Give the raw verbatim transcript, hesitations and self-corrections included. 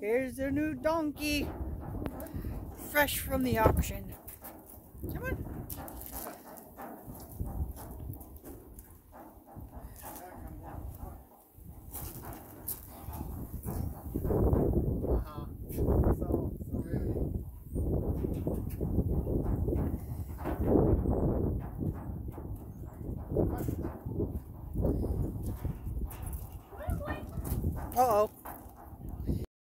Here's the new donkey. Fresh from the auction. Come on. Uh-oh.